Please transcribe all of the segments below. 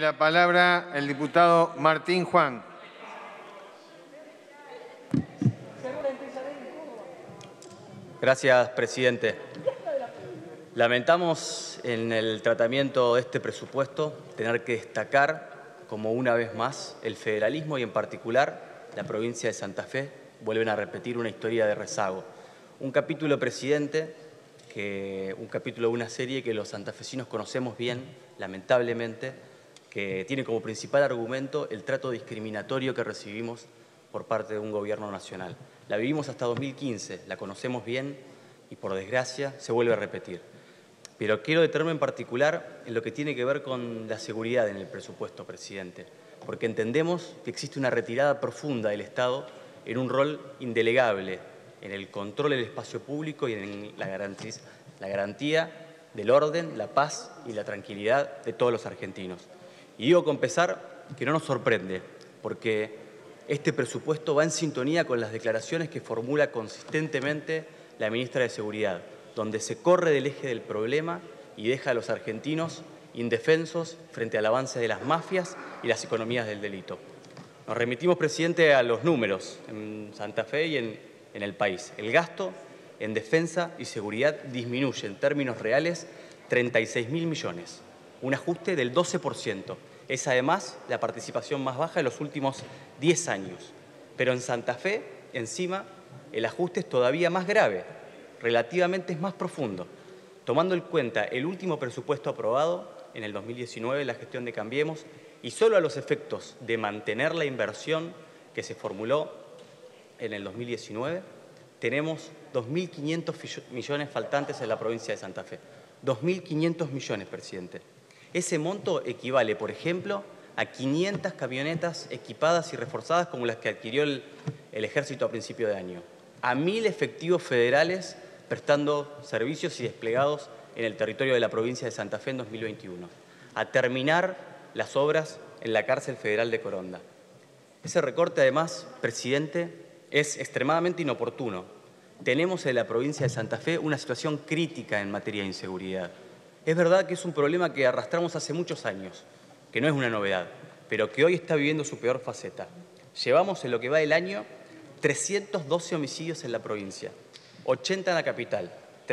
la palabra el diputado Martín Juan. Gracias, presidente. Lamentamos en el tratamiento de este presupuesto tener que destacar, como una vez más, el federalismo y en particular la provincia de Santa Fe vuelven a repetir una historia de rezago. Un capítulo, presidente, un capítulo de una serie que los santafesinos conocemos bien, lamentablemente, que tiene como principal argumento el trato discriminatorio que recibimos por parte de un gobierno nacional. La vivimos hasta 2015, la conocemos bien y, por desgracia, se vuelve a repetir. Pero quiero detenerme en particular en lo que tiene que ver con la seguridad en el presupuesto, presidente, porque entendemos que existe una retirada profunda del Estado en un rol indelegable en el control del espacio público y en la garantía del orden, la paz y la tranquilidad de todos los argentinos. Y digo con pesar que no nos sorprende, porque este presupuesto va en sintonía con las declaraciones que formula consistentemente la ministra de Seguridad, donde se corre del eje del problema y deja a los argentinos indefensos frente al avance de las mafias y las economías del delito. Nos remitimos, presidente, a los números en Santa Fe y en el país. El gasto en defensa y seguridad disminuye en términos reales 36.000 millones, un ajuste del 12%. Es además la participación más baja de los últimos 10 años. Pero en Santa Fe, encima, el ajuste es todavía más grave, relativamente es más profundo. Tomando en cuenta el último presupuesto aprobado en el 2019, la gestión de Cambiemos, y solo a los efectos de mantener la inversión que se formuló en el 2019, tenemos 2.500 millones faltantes en la provincia de Santa Fe. 2.500 millones, presidente. Ese monto equivale, por ejemplo, a 500 camionetas equipadas y reforzadas como las que adquirió el Ejército a principio de año, a 1.000 efectivos federales prestando servicios y desplegados en el territorio de la provincia de Santa Fe en 2021, a terminar las obras en la cárcel federal de Coronda. Ese recorte, además, presidente, es extremadamente inoportuno. Tenemos en la provincia de Santa Fe una situación crítica en materia de inseguridad. Es verdad que es un problema que arrastramos hace muchos años, que no es una novedad, pero que hoy está viviendo su peor faceta. Llevamos en lo que va del año 312 homicidios en la provincia, 80 en la capital,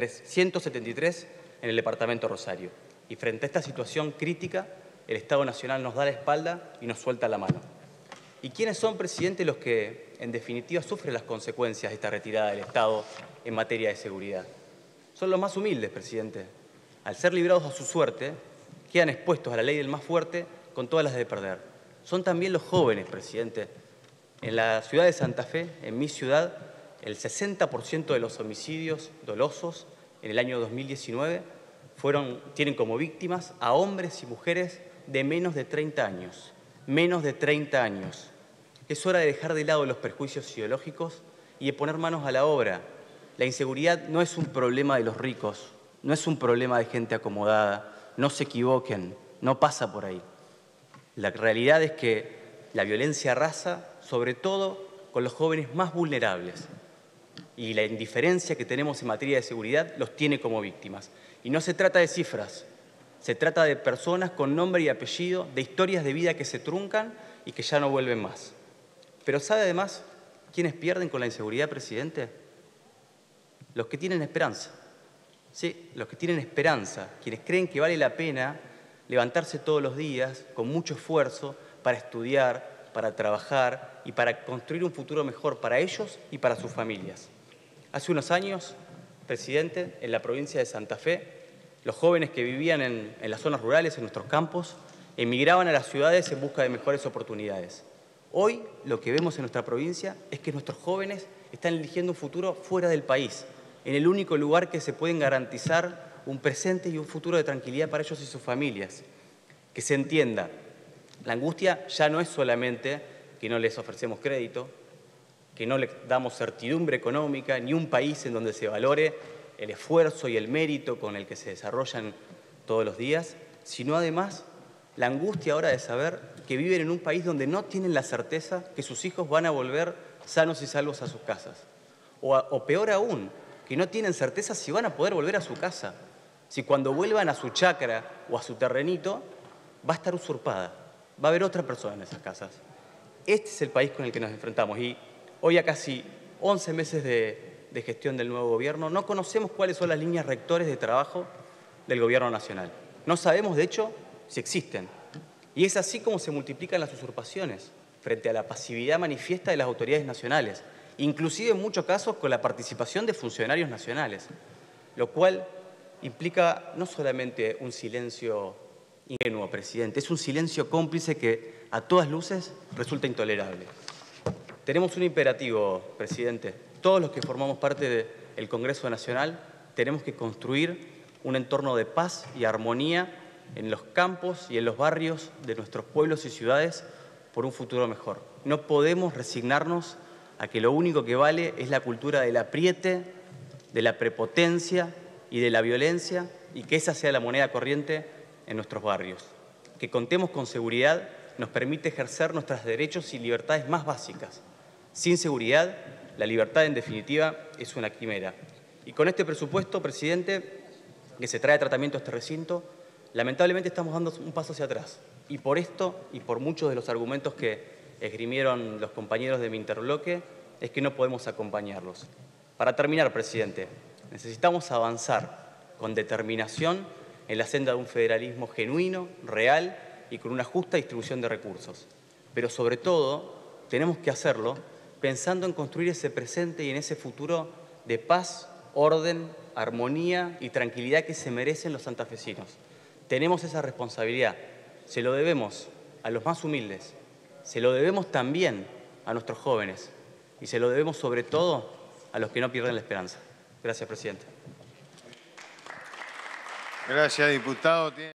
373 en el departamento Rosario. Y frente a esta situación crítica, el Estado Nacional nos da la espalda y nos suelta la mano. ¿Y quiénes son, presidente, los que, en definitiva, sufren las consecuencias de esta retirada del Estado en materia de seguridad? Son los más humildes, presidente. Al ser librados a su suerte, quedan expuestos a la ley del más fuerte con todas las de perder. Son también los jóvenes, presidente. En la ciudad de Santa Fe, en mi ciudad, el 60% de los homicidios dolosos en el año 2019 tienen como víctimas a hombres y mujeres de menos de 30 años. Menos de 30 años. Es hora de dejar de lado los prejuicios ideológicos y de poner manos a la obra. La inseguridad no es un problema de los ricos, no es un problema de gente acomodada. No se equivoquen, no pasa por ahí. La realidad es que la violencia arrasa, sobre todo con los jóvenes más vulnerables. Y la indiferencia que tenemos en materia de seguridad los tiene como víctimas. Y no se trata de cifras, se trata de personas con nombre y apellido, de historias de vida que se truncan y que ya no vuelven más. Pero ¿sabe además quiénes pierden con la inseguridad, presidente? Los que tienen esperanza. Sí, los que tienen esperanza, quienes creen que vale la pena levantarse todos los días con mucho esfuerzo para estudiar, para trabajar y para construir un futuro mejor para ellos y para sus familias. Hace unos años, presidente, en la provincia de Santa Fe, los jóvenes que vivían en las zonas rurales, en nuestros campos, emigraban a las ciudades en busca de mejores oportunidades. Hoy lo que vemos en nuestra provincia es que nuestros jóvenes están eligiendo un futuro fuera del país, en el único lugar que se pueden garantizar un presente y un futuro de tranquilidad para ellos y sus familias. Que se entienda, la angustia ya no es solamente que no les ofrecemos crédito, que no les damos certidumbre económica, ni un país en donde se valore el esfuerzo y el mérito con el que se desarrollan todos los días, sino además la angustia ahora de saber que viven en un país donde no tienen la certeza que sus hijos van a volver sanos y salvos a sus casas. O peor aún, que no tienen certeza si van a poder volver a su casa, si cuando vuelvan a su chacra o a su terrenito va a estar usurpada. Va a haber otra persona en esas casas. Este es el país con el que nos enfrentamos y hoy, a casi 11 meses de gestión del nuevo gobierno, no conocemos cuáles son las líneas rectores de trabajo del gobierno nacional. No sabemos, de hecho, si existen. Y es así como se multiplican las usurpaciones frente a la pasividad manifiesta de las autoridades nacionales, inclusive en muchos casos con la participación de funcionarios nacionales, lo cual implica no solamente un silencio ingenuo, presidente, es un silencio cómplice que a todas luces resulta intolerable. Tenemos un imperativo, presidente. Todos los que formamos parte del Congreso Nacional tenemos que construir un entorno de paz y armonía en los campos y en los barrios de nuestros pueblos y ciudades por un futuro mejor. No podemos resignarnos a que lo único que vale es la cultura del apriete, de la prepotencia y de la violencia, y que esa sea la moneda corriente en nuestros barrios. Que contemos con seguridad nos permite ejercer nuestros derechos y libertades más básicas. Sin seguridad, la libertad, en definitiva, es una quimera. Y con este presupuesto, presidente, que se trae a tratamiento a este recinto, lamentablemente estamos dando un paso hacia atrás. Y por esto, y por muchos de los argumentos que esgrimieron los compañeros de mi interbloque, es que no podemos acompañarlos. Para terminar, presidente, necesitamos avanzar con determinación en la senda de un federalismo genuino, real y con una justa distribución de recursos. Pero sobre todo, tenemos que hacerlo pensando en construir ese presente y en ese futuro de paz, orden, armonía y tranquilidad que se merecen los santafesinos. Tenemos esa responsabilidad. Se lo debemos a los más humildes, se lo debemos también a nuestros jóvenes y se lo debemos sobre todo a los que no pierden la esperanza. Gracias, presidente. Gracias, diputado.